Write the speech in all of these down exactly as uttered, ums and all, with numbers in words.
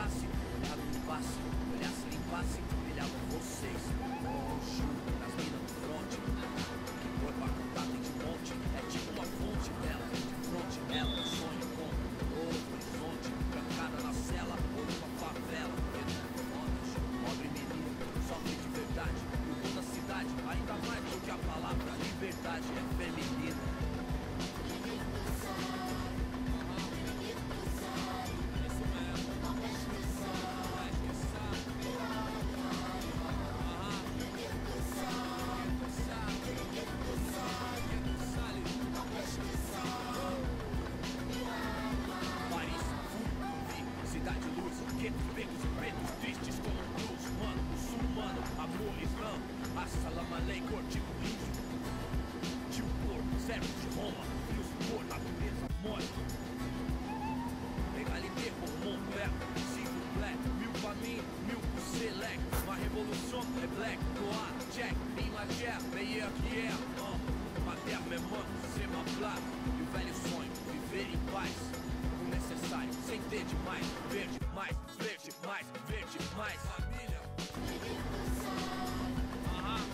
passasse, olhava e limpasse, olhasse e limpasse, brilhavam vocês. Oh, chuva das minas do fronte, que foi pra cantar tem de monte, é tipo uma fonte dela, de fronte dela, um sonho com outro horizonte, trancada na cela, ou numa favela, pobre menino, sofre de verdade, o dom da cidade, ainda mais do que a palavra liberdade é feminina. Cidade luz, guetos, becos e pretos, tristes como um blues, mano, muçulmano, amor, islã, assalamu alaikum, tipo índio, tio porco, servos de Roma, filhos por natureza, morte. Égalité pour mon père, s'il vous plaît, mil pra mim, mil pro select, ma révolution é black, noir, jack, em la guerre, meilleur que é, uh, ma terre, mes mains, c'est ma plaque, e o velho sonho, viver em paz. Necessário, sem ter demais, verde mais, verde mais, verde mais. Família. Aham.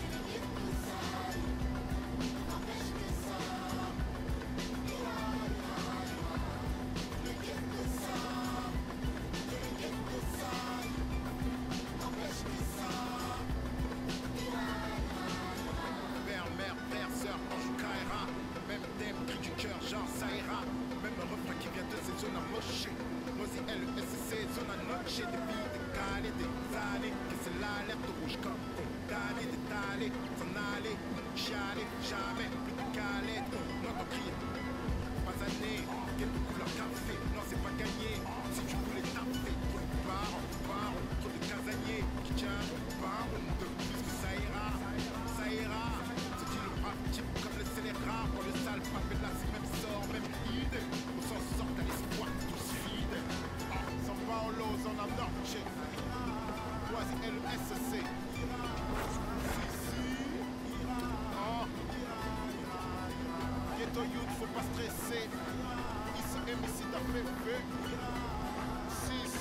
Père, mère, frère, sœur, ange caïra. Même thème, cri du cœur, genre ça ira. Même refrain qui vient de ces zones à mocher. Mosi L S C, zone à noche. Des filles décalées, des années. Que c'est l'alerte rouge comme condamné, d'étaler, s'en aller, chialer, jamais plus décalé. Notre crier, pas année, quelle couleur café. Non, c'est pas gagné. Si tu voulais taper, trop de parents, parents, trop de casaniers qui tient par de plus que ça ira, ça ira. C'est le rap type comme le scélérat. Pour le sale pape là, c'est même sort, même idée. On s'en sort à l'espoir, tous fidèles. Ah, São Paulo, zona norte. Quasi L S C. Si, si. Oh. Ghetto youth, faut pas stresser. Ici, M C, t'as fait fait. Si,